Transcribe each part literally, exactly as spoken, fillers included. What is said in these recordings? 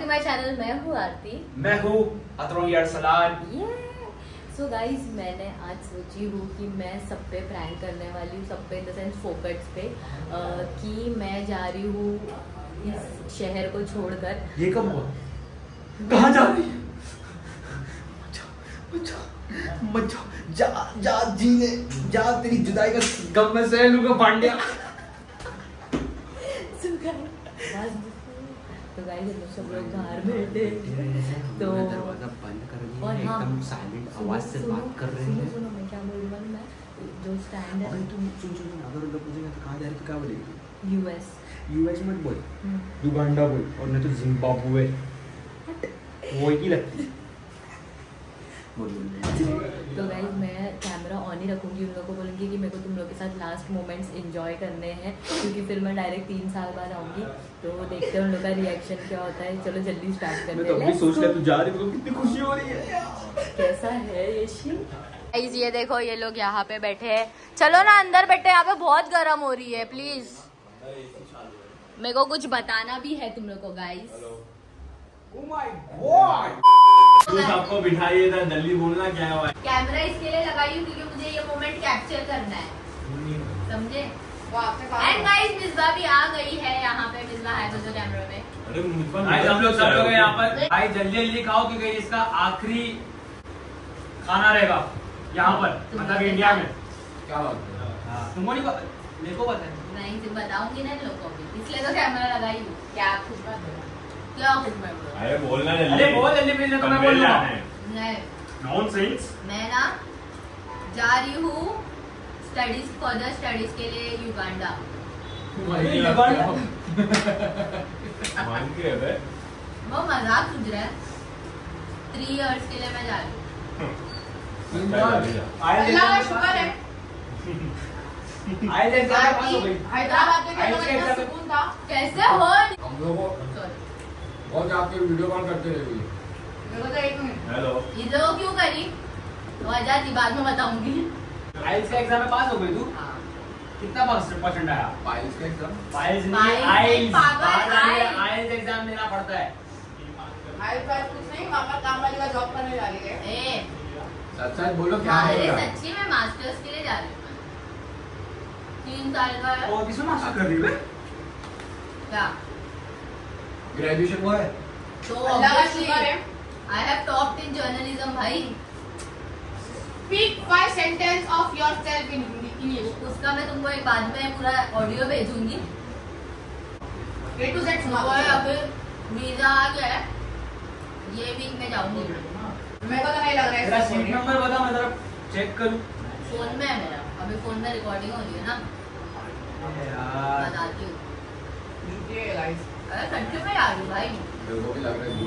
My channel. मैं हूँ आरती। मैं हूँ अतरंगी अरसलान। सो गाइज, मैंने आज सोची हूँ कि मैं सब पे प्रैंक करने वाली हूँ, सब पे इन द सेंस फोकट्स पे, uh, कि मैं जा रही हूँ इस शहर को छोड़कर। ये कब हुआ? कहाँ जा रही है? मचा जा जा जीने जा, तेरी जुदाई का गम में सह लूंगा पांड्या। तो गाइस हम लोग सब लोग बाहर बैठे तो दरवाजा बंद कर दिया, और हाँ, एकदम साइलेंट आवाज से बात कर रहे हैं। सुनो मैं क्या बोल रही हूँ, मैं जो स्टैंड है। अरे तुम सुन सुन सुन, अगर उधर पूछेंगे तो कहाँ जा रही है तो क्या बोलेगी? यूएस। यूएस मत बोल, युगांडा बोल, और नहीं तो जिम्बाब्वे। वो ही लगती है। बोल बोल। तो गाइस मैं कैमरा ऑन ही रखूंगी, उन लोगों को बोलूंगी कि मेरे को तुम लोग के साथ लास्ट मोमेंट्स एंजॉय करने हैं, क्योंकि फिर मैं डायरेक्ट तीन साल बाद आऊंगी। तो देखते हैं उन लोग का रिएक्शन क्या होता है। चलो जल्दी स्टार्ट करते हैं। मैं तो अभी सोच लिया तू जा रही है, तो कितनी खुशी हो रही है। कैसा है ये शीन? गाइस ये देखो, ये लोग यहाँ पे बैठे हैं। चलो ना अंदर बैठे, यहाँ पे बहुत गर्म हो रही है। प्लीज मेरे को कुछ बताना भी है तुम लोग को गाइस। Oh my God! तो सबको बिठाइए था, जल्दी बोलना क्या हुआ। कैमरा इसके लिए लगाई हूँ क्योंकि मुझे ये मोमेंट कैप्चर करना है, समझे? एंड गाइस मिसबा भी आ गई है यहाँ पे। मिसबा है तो जो कैमरा में। अरे गाइस हम लोग सब लोग यहाँ पर। भाई जल्दी जल्दी खाओ क्योंकि इसका आखिरी खाना रहेगा यहाँ पर, मतलब इंडिया में। क्या बात है? तुमको नहीं पता? मेरे को पता है। नहीं सिर्फ बताऊंगी ना लोगों को भी, इसलिए तो कैमरा लगाई हूँ। क्या खुश बात है? क्या खुश बात है? अरे बोलना जल्दी। अरे बोल जल्दी प्लीज, तो मैं बोल रहा हूँ। नहीं नॉनसेंस। मैं ना जा रही हूँ स्टडीज, फर्दर स्टडीज के लिए युगांडा। मान के है वो मजाक सूझ रहा है। थ्री इयर्स के लिए मैं जा रही हूँ। अल्लाह का शुक्र है। हैदराबाद में कितना सुकून था। कैसे हो? हम लोगों बहुत आपके वीडियो कॉल करते रहे। मेरे को तो एक मिनट। हेलो। ये लोग क्यों करी? वजह थी, बाद में बताऊंगी। आइल्स का एग्जाम में पास हो गई तू? हाँ। कितना परसेंट आया? पाइल्स का एग्जाम? पाइल्स नहीं, पाइल्स नहीं, आइल्स। पागल, आइल्स आइल्स। एग्जाम देना पड़ता है। आइल्स पास कुछ नहीं, पापा काम वाली का जॉब करने जा रही है। ए, सच सच बोलो क्या है? अरे सच्ची में मास्टर्स के लिए जा रही हूँ। तीन साल का है। ओ किसमें मास्टर कर रही है? क्या? ग्रेजुएशन हुआ है? तो अल्लाह का शुक्र है। I have topped in journalism भाई। Speak five sentence of yourself in English. उसका मैं तुमको एक बाद में पूरा ऑडियो भेजूंगी। A to Z सुना दो। अभी वीजा आ गया है, ये वीक में जाऊंगी। मेरे को तो नहीं लग रहा है। तेरा सीट नंबर बता, मैं जरा चेक करूं। फोन में है मेरा, अभी फोन में रिकॉर्डिंग हो रही है ना। यार बताती हूँ। ये गाइस अरे सच्ची में आ रही हूँ भाई। मेरे को भी लग रहा है।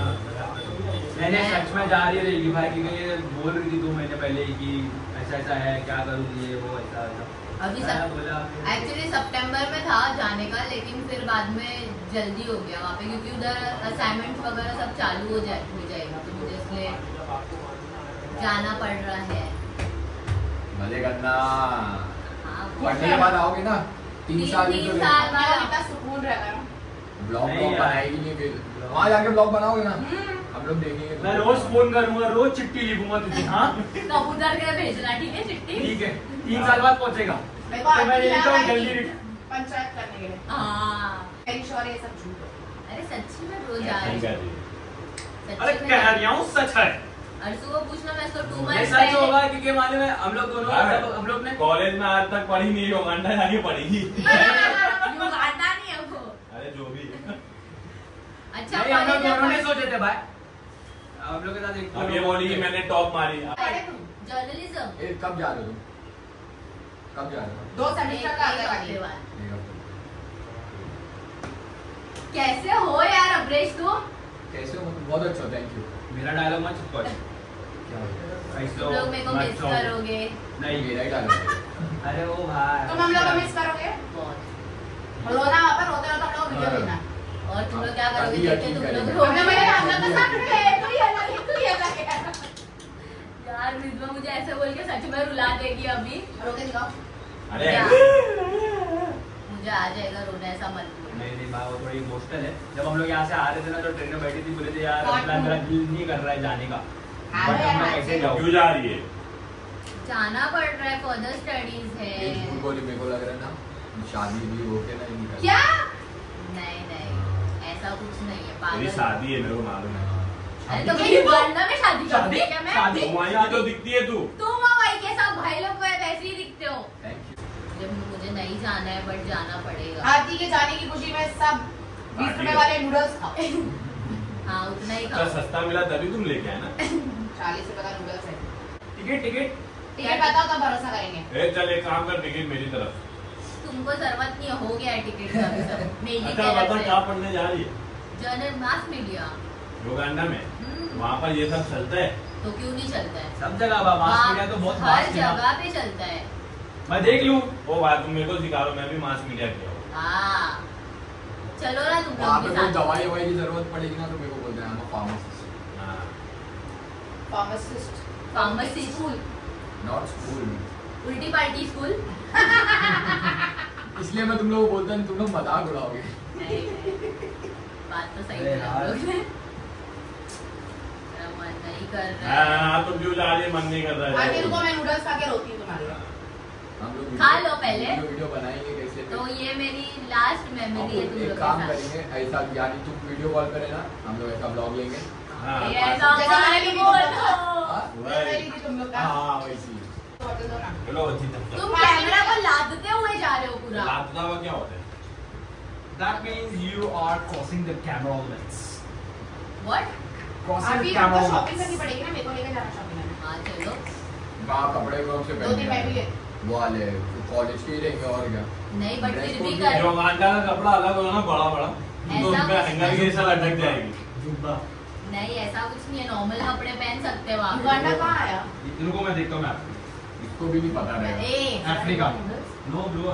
मैंने सच में जा रही है रेली भाई, क्योंकि ये बोल रही थी दो महीने पहले ही कि ऐसा ऐसा है, क्या करूँ ये वो ऐसा ऐसा। अभी मैं बोला एक्चुअली सितंबर में था जाने का, लेकिन फिर बाद में जल्दी हो गया वहाँ पे, क्योंकि उधर असाइनमेंट वगैरह सब चालू हो जाए हो जाएगा, तो मुझे इसलिए जाना पड़ रहा है। मजे करना। हाँ, पढ़ने के बाद आओगे ना, तीन साल तीन साल बाद कितना सुकून रहता है। ब्लॉग ब्लॉग बनाएगी नहीं, फिर वहाँ जाके ब्लॉग बनाओगे ना, हम लोग देखेंगे। मैं रोज फोन करूंगा, रोज चिट्ठी लिखूंगा तुझे। हाँ कबूतर के भेजना, ठीक है चिट्ठी? ठीक है, तीन साल बाद पहुंचेगा। मैं तो मैं ये लिखता हूँ जल्दी लिख। पंचायत करने के लिए। हाँ श्योर ये सब झूठ है। अरे सच्ची में रोज आ रही हूँ। अरे कह रही हूँ सच है। अर्सू को पूछना, मैं इसको टू ये मंथ्स सच होगा क्योंकि मालूम है हम लोग दोनों जब हम लोग ने कॉलेज में आज तक पढ़ी नहीं, युगांडा जाके पढ़ेगी। युगांडा नहीं है वो। अरे जो भी। अच्छा नहीं, हम लोग दोनों ने सोचे थे भाई हम लोग के साथ एक अब ये बोली कि मैंने टॉप मारी। जर्नलिज्म ए, कब जा रहे हो तुम? कब जा रहे हो? दो सेमेस्टर का आगे वाले बाद। कैसे हो यार अब्रेश तुम? कैसे हो? मतलब बहुत अच्छा, थैंक यू। मेरा डायलॉग मत चुप कर। क्या हो गया? तुम लोग मेरे को मिस करोगे। नहीं मेरा ही डायलॉग है। अरे वो भाई तुम हम लोग को मिस करोगे? बहुत। रोना वहाँ पर रोते रोते हम लोग वीडियो देखना। और तुम लोग क्या करोगे? अभी देखते तुम यकीन लोग करेंगे। रोने हमने वाले हम लोग के साथ थे, कोई अलग है, कोई अलग है। यार मिसबा मुझे ऐसे बोल के सच में रुला देगी अभी। रोके दिखाओ। अरे क्या? मुझे आ जाएगा रोना, ऐसा मत बोल। नहीं नहीं वो थोड़ी इमोशनल है। जब हम लोग यहाँ से आ रहे थे ना तो ट्रेन में बैठी थी, बोले थे यार प्लान मेरा दिल नहीं कर रहा है जाने का, बट अब मैं कैसे जाऊँ? क्यों जा रही है? जाना पड़ रहा है, फर्दर स्टडीज है। ये झूठ बोली, मेरे को लग रहा है ना शादी भी हो के ना इनका। क्या? नहीं नहीं ऐसा कुछ नहीं है, मेरी पागल। शादी है, मेरे को मालूम है। अरे तो मेरी युगांडा में शादी करनी है क्या मैं? शादी? वहीं की तो दिखती है तू। तुम और भाई के साथ भाई लोग को वैसे ही दिखते हो। Thank you. जब मुझे नहीं जाना है बट जाना पड़ेगा। आरती के जाने की खुशी में सब बीस रुपए वाले नूडल्स खाओ। हाँ उतना ही अच्छा खाओ। सस्ता मिला तभी तुम लेके आए ना। चालीस रुपए का नूडल्स है। टिकट टिकट टिकट बताओ तब भरोसा करेंगे। ए चल एक काम कर, टिकट मेरी तरफ। तुमको जरूरत नहीं हो गया है टिकट का भी सब। मेरी अच्छा तरफ बता से। क्या पढ़ने जा रही है? Journal mass media. युगांडा में हम्म। वहाँ पर ये सब चलता है? तो क्यों नहीं चलता है? सब जगह बा मास मीडिया तो बहुत हर फास्ट है ना। जगह पे चलता है। मैं देख लूँ। ओ भाई तुम मेरे को सिखा रहे हो, मैं भी मास मीडिया किया हूँ। हाँ चलो ना तुम वहाँ लोग पे के कोई साथ। दवाई ववाई की जरूरत पड़ेगी ना तो मेरे को बोलते हैं हम फार्मासिस्ट। हाँ। Pharmacist. Pharmacy school, not school. उल्टी पार्टी स्कूल। इसलिए मैं तुम लोगों को बोलता हूँ तुम लोग मजाक उड़ाओगे। नहीं नहीं बात तो सही अरे है यार। लोग ने। मेरा मन नहीं कर रहा हाँ, है। हाँ, तुम क्यों जा रही है? मन नहीं कर रहा है। आरती रुको मैं नूडल्स खा के रोती हूँ तुम्हारे। हम लोग खा लो पहले। वीडियो वीडियो बनाएंगे कैसे? तो ये मेरी लास्ट मेमोरी है हम तुम एक लोग काम के साथ। करेंगे ऐसा, यानी तुम वीडियो कॉल करे ना, हम लोग ऐसा ब्लॉग लेंगे। हाँ, ये पाँच- ऐसा जैसा मैंने मत भी बोलो। हाँ? वही थी तुम लोग का। हाँ वैसी। तो होटल दो ना। चलो अच्छी तरह। तुम कैमरा को लादते हुए जा रहे हो पूरा। लापता हुआ क्या होता है? That means you are crossing the camera limits. What? Crossing अभी the हमको camera शॉपिंग limits. करनी पड़ेगी ना, मेरे को लेकर जाना शॉपिंग करने। हाँ चलो। वहाँ कपड़े कौन से दो दिन मैं भी पहने? ले। वो वाले कॉलेज के ही रहेंगे और क्या? नहीं बट Dress फिर code भी भी कर। है। युगांडा का कपड़ा अलग होगा ना, बड़ा बड़ा तो ऐसा उसमें कुछ लहंगा की ऐसा लटक जाएगी। जुब्बा। नहीं ऐसा कुछ नहीं है, नॉर्मल कपड़े पहन सकते हो आप। युगांडा कहाँ आया? इनको मैं देखता हूँ मैं आपको। इसको भी नहीं पता रहेगा। ए, अफ्रीका। No bro.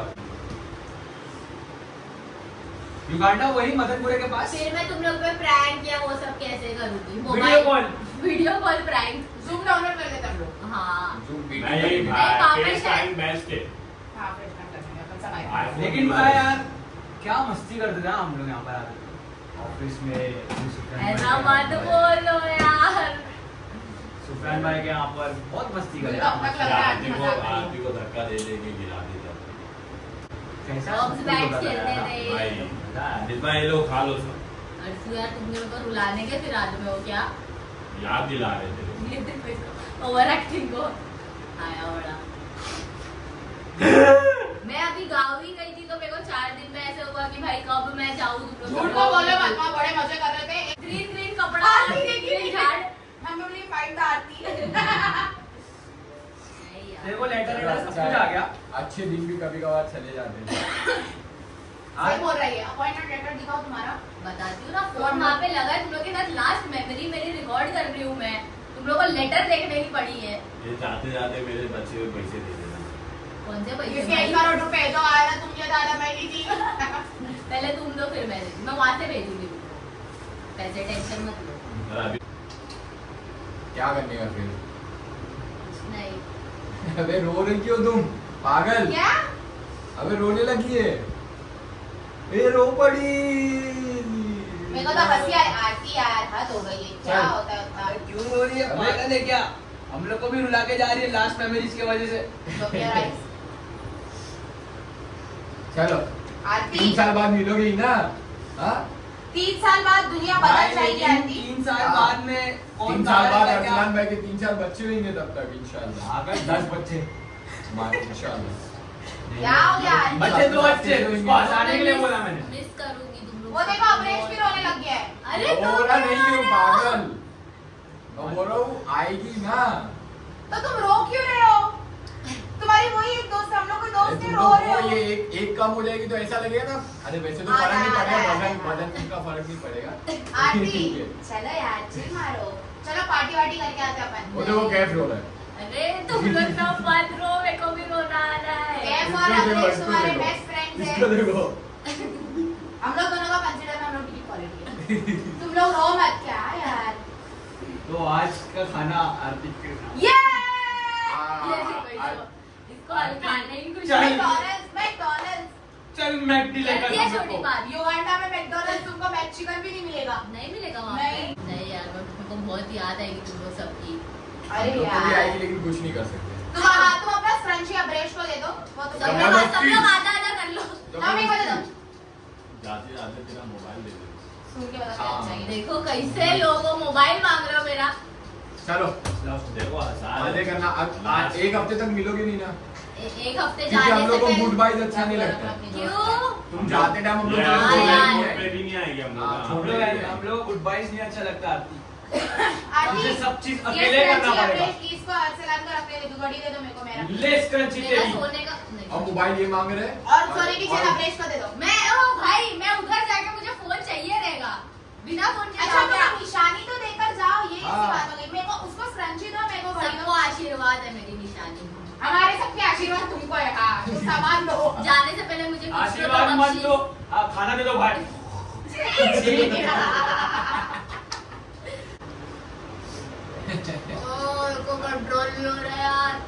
युगांडा वही मदनपुरे के पास। फिर मैं तुम लोग पे प्रैंक या वो सब कैसे करूँगी? Video call. Video call prank. Zoom download कर लेते हम लोग। हाँ Zoom meeting नहीं करेंगे। कहाँ भाई पे फेस है? टाइम बेस्ट है। हाँ फ्रेश टाइम करेंगे अपन सब iPhone आएंगे। लेकिन मैं यार क्या मस्ती करते थे ना हम लोग यहाँ पर आके ऑफिस में। ऐसा मत बोलो यार। सुफियान भाई के यहाँ पर बहुत मस्ती करे। अब तक लग रहा है आरती को मजाक करेंगे। आरती को धक्का दे दे के गिरा देता कैसा Box स्कूल bags होता था खेलते यार। थे। भाई जितना ये लोग खा लो सब अर्सू यार तुम लोग को रुलाने के फिर आज में हो क्या? याद दिला रहे थे। ओवर एक्टिंग को आया बड़ा। मैं अभी गाँव ही गई थी तो मेरे को चार दिन में ऐसे हुआ कि भाई कब मैं जाऊँ तुम लोग। झूठ को बोलो मत, वहाँ बड़े मजे कर रहे थे। ग्रीन ग्रीन कपड़ा आरती देखी green झाड़। हम लोग ने फाइट था आरती। नहीं तेरे यार। को लेटर लेटर सब अच्छा कुछ है। आ गया। अच्छे दिन भी कभी कभार चले जाते हैं। सही बोल रही है। अपॉइंटमेंट लेटर दिखाओ तुम्हारा। बताती हूँ ना, फोन वहाँ पे लगा है तुम लोग के साथ। लास्ट मेमोरी मेरी रिकॉर्ड कर रही हूँ मैं। तुम लोग को लेटर देखने की पड़ी है। ये जाते जाते मेरे बच्चे को पैसे दे देना। कौन से पैसे? इसके एक करोड़ रुपए जो आया था तुम ये दादा मैं ली थी। पहले तुम दो फिर मैं देती। मैं वहाँ से भेजूंगी तुमको पैसे, टेंशन मत लो। और अभी क्या करने का फिर? कुछ नहीं। अबे रो रही क्यों तुम? पागल। क्या? अबे रोने लगी है। ए रो पड़ी। मेरे को तो हंसी आई। आरती यार हद हो गई है। क्या होता है उतना? क्यों रो रही है? अबे- पागल है क्या? हम लोग को भी रुला के जा रही है लास्ट मेमोरीज की वजह से। तो क्या राइस? चलो आरती तीन साल बाद मिलोगे ही ना? हाँ? तीन साल बाद दुनिया भाई, बदल जाएगी लेकिन आरती। तीन साल हाँ। बाद में कौन तीन साल बाद पागल है क्या? अरसलान भाई के तीन चार बच्चे होंगे तब तक इंशाल्लाह। पागल दस बच्चे। मान इंशाल्लाह। क्या हो गया आरती? बच्चे दो बच्चे उसको हंसाने के लिए बोला मैंने। मिस करूंगी तुम लोग। वो देखो अमरीश भी रोने लग गया है। अरे वो तो बोल रहा नहीं क्यों पागल? मैं बोल रहा हूँ आएगी ना। तो तुम रो क्यों रहे हो? तुम्हारी वही एक दोस्त, हम लोग कोई दोस्त तुम है, लोग रो रहे को हो। ये एक एक कम हो जाएगी तो ऐसा लगेगा ना, अरे वैसे तो आ फर्क नहीं रहा, पड़ेगा, आ रहा, वजन आ रहा। वजन का फर्क नहीं पड़ेगा। आरती ठीक है। चलो यार चिल मारो। चलो पार्टी वार्टी करके आते हैं अपन। वो देखो कैफ रो रहा है। अरे तुम लोग ना मत रो, मेरे को भी रोना आ रहा है। कैफ इसको और देखो, अमरीश इसको तुम्हारे देखो। बेस्ट फ्रेंड्स इसको हैं। देखो। हम लोग दोनों का कंसीडर में हम लोग की क्वालिटी है। तुम लोग रो मत क्या यार। तो आज का खाना आरती के नाम। ये ये देखो इसको, इसको हल्का नहीं कुछ चल। नहीं। मैकडॉनल्ड्स मैकडॉनल्ड्स चल मैकडी लेकर ये हम लोग छोटी को। बात, युगांडा में मैकडॉनल्ड्स तुमको मैक चिकन भी नहीं मिलेगा। नहीं मिलेगा वहाँ नहीं। पे? नहीं यार, मेरे को बहुत याद आएगी तुम लोग सबकी। अरे हम लोग को भी यार आएगी लेकिन कुछ नहीं कर सकते। तुम हाँ तुम अपना स्क्रंची अब्रेश को दे दो, वो तो सब सब लोग लोग सब लोग आधा आधा कर लो। ना मेरे को दे दो, जाते जाते तेरा मोबाइल दे दे। सुन के बता हाँ। अच्छा ये देख। देखो कैसे लोगो मोबाइल मांग रहे हो मेरा। चलो देखो हंसा मजे करना। आज आज एक हफ्ते तक मिलोगे नहीं ना, ए, एक हफ्ते क्योंकि जाने हम से लोग को पहले। गुड बाइज अच्छा नहीं लगता। क्यों? तुम जाते टाइम हम लोग यार, जाते हाँ, टाइम यार। नहीं पे आए। भी नहीं आएगी हम हाँ, लोग। छोड़ हम लोग हम लोग गुड बाइज नहीं अच्छा लगता आरती। आरती, मुझे सब चीज ये अकेले करना स्क्रंची पड़ेगा। अब्रेश इसको अरसलान को रखने दे, तू घड़ी दे दो मेरे को मेरा। ले स्क्रंची मेरा तेरी। सोने का नहीं। अब मोबाइल ये मांग रहे हैं। और सोने की चेन अब्रेश को दे दो। मैं ओ भाई मैं उधर जाके मुझे फोन चाहिए रहेगा, बिना फोन के अच्छा जाओगे तो आप? निशानी तो देकर जाओ, ये कैसी हाँ। बात हो गई? मेरे को उसको स्क्रंची दो, मेरे को घड़ी सबको दो। आशीर्वाद है मेरी निशानी। हमारे सबके आशीर्वाद तुमको है। हाँ तो सामान दो। जाने से पहले मुझे कुछ तो आशीर्वाद दो मत बख्शीश। दो, आप खाना दे दो भाई। ओ को कंट्रोल नहीं हो रहा यार।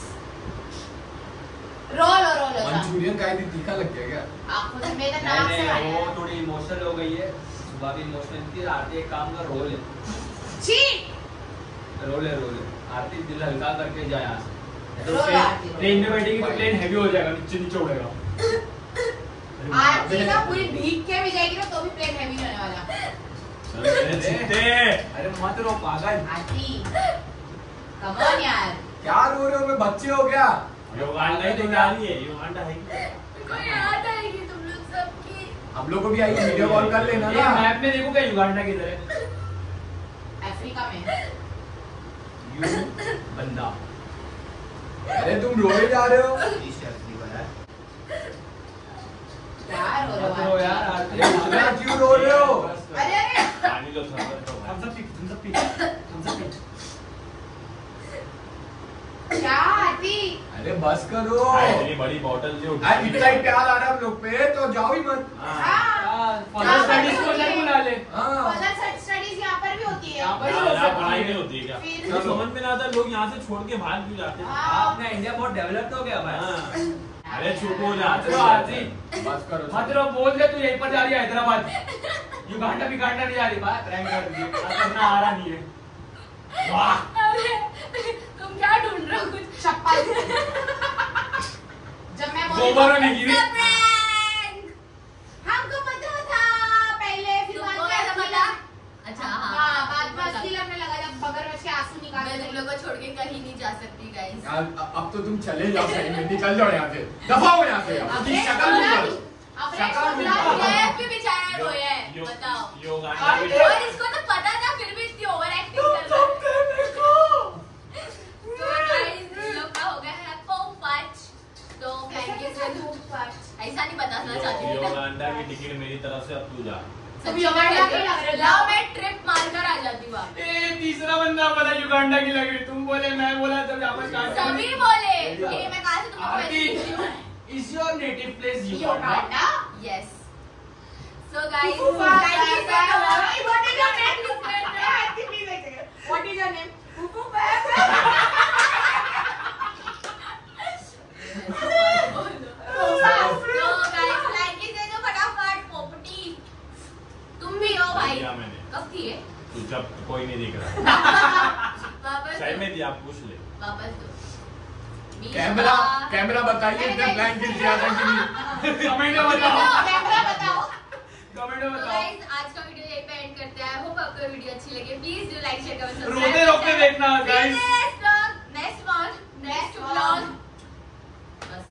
रोल और रोल अच्छा। मंचूरियन का ही तीखा लग गया क्या? आपको तो मेरे नहीं नाम से नहीं, आया वो है। थोड़ी इमोशनल हो गई है। सुबह भी इमोशनल थी, आरती एक काम कर रोल है। छी रोल है रोल है। आरती दिल हल्का करके जाए यहाँ से। रोल है आरती, रोल। ट्रेन में बैठेगी तो प्लेन हैवी हो जाएगा, नीचे नीचे उड़ेगा। आरती ना पूरी भीग के भी जाएगी ना तो भी प्लेन हैवी नहीं होने वाला। चल मेरे चित्ते। अरे मत रो पागल। आरती कम ऑन यार। क्या रो रहे हो? मैं बच्चे हो क्या? युगांडा ही तो जा रही है, युगांडा है क्या? मेरे को याद आएगी तुम लोग सबकी। हम लोग को भी आएगी, वीडियो कॉल कर लेना ये ना। मैप में देखो क्या युगांडा किधर है? अफ्रीका में। यू बंदा। अरे तुम रोए जा रहे हो। क्या रो रहे मत हो रो यार आरती? आरती। इतना क्यों रो रहे हो? अरे अरे पानी लो, शरबत लो भाई। हम सब पी, हम सब पी, हम सब पी। क्या आरती? अरे बस करो। भाई, इतनी बड़ी बोतल जो आज इतना ही प्यार आ रहा है हम लोग पे तो जाओ ही मत। हाँ। हाँ फर्दर स्टडीज को अलग बुला ले। हाँ फर्दर स्टडीज यहाँ पर भी होती है। यहाँ पर- यहाँ- यहाँ पढ़ाई नहीं होती है क्या? फिर- मुझे समझ में नहीं आता लोग यहाँ से छोड़ के भाग क्यों जाते हैं? हाँ। अपना इंडिया बहुत डेवलप्ड हो गया भाई। हाँ। अरे चुप हो मत जाते रो हो। आरती। बस करो। मत रो, बोल दे तू यहीं पर जा रही है हैदराबाद। युगांडा बिगांडा नहीं जा रही, बात प्रैंक कर दी। करना आ रहा नहीं है। वाह। अरे तुम क्या ढूंढ रहे हो? कुछ चप्पल। जब मैं बोली गोबरों ने गिरी। प्रैंक। हमको पता था पहले, फिर बाद तुमको में कैसा असली पता? लग- अच्छा हाँ हाँ बाद में असली लगने लगा जब बगर में से आंसू मैं निकाले तुम लोगों को छोड़ के कहीं नहीं जा सकती गाइस। यार अब तो तुम चले जाओ, सही में निकल जाओ यहाँ से, दफा हो यहाँ से। अपनी शक्ल भी करो। शक्ल भी करो। ये भी बेचारा रोया है, यो- बताओ। युगांडा भी- और इसको तो पता था फिर भी इतनी ओवर एक्टिंग कर रहा है। तो गाइस इन लोग का हो गया है पौ पाँच। तो फ्रैंकी से ऐसा नहीं बताना चाहती हूँ। युगांडा की टिकट मेरी तरफ से, अब तू जा। तुम युगांडा के लग रहे हो। लाओ मैं ट्रिप मारकर आ जाती हूँ वहाँ। ए तीसरा बंदा बोला युगांडा की लग रही, तुम बोले, मैं बोला, जब आपस में सभी बोले ये मैं कहा से तुमको आरती, पैसे दूँ। is your native place Uganda? Uganda. Yes. So guys, Fufu thank you so Papa. much. What is your name? Aarti, please wait a second. What is your name? Fufu Papa. So guys, like दे दो फटाफट पोपटी। तुम भी हो भाई। दिया मैंने। कब दिए? तू जब कोई नहीं दिख रहा। वापस सही दो। में दिया, पूछ ले। वापस दो। कैमरा कैमरा बताइए इतने ब्लैंकेट ज्यादा कि नहीं। कमेंट में बताओ, कैमरा बताओ। कमेंट में तो बताओ। गाइस आज का वीडियो यहीं पे एंड करते हैं। आई होप आपको वीडियो अच्छी लगी। Please do like share comment रोते रोते देखना